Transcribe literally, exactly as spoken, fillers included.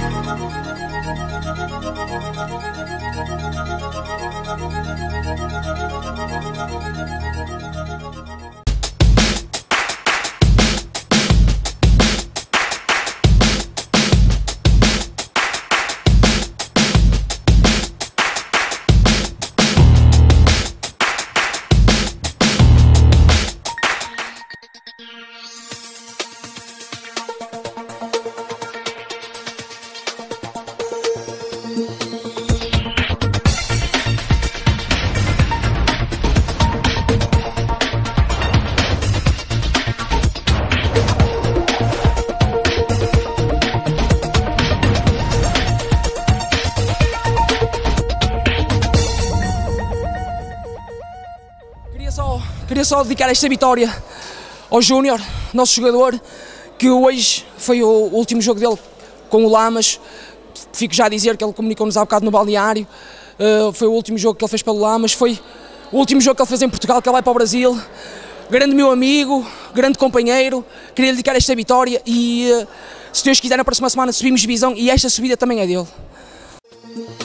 Queria só, queria só dedicar esta vitória ao Júnior, nosso jogador, que hoje foi o último jogo dele com o Lamas. Fico já a dizer que ele comunicou-nos há bocado no balneário, uh, foi o último jogo que ele fez pelo Lamas, foi o último jogo que ele fez em Portugal, que ele vai para o Brasil. Grande meu amigo, grande companheiro, queria dedicar esta vitória e, uh, se Deus quiser, na próxima semana subimos divisão e esta subida também é dele.